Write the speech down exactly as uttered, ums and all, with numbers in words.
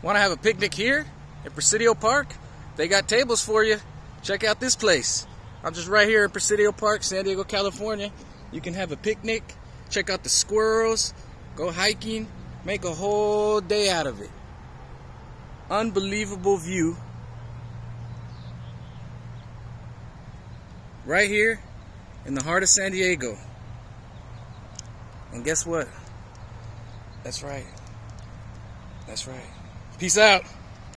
Want to have a picnic here at Presidio Park? They got tables for you. Check out this place. I'm just right here in Presidio Park, San Diego, California. You can have a picnic, check out the squirrels, go hiking, make a whole day out of it. Unbelievable view. Right here in the heart of San Diego. And guess what? That's right. That's right. Peace out.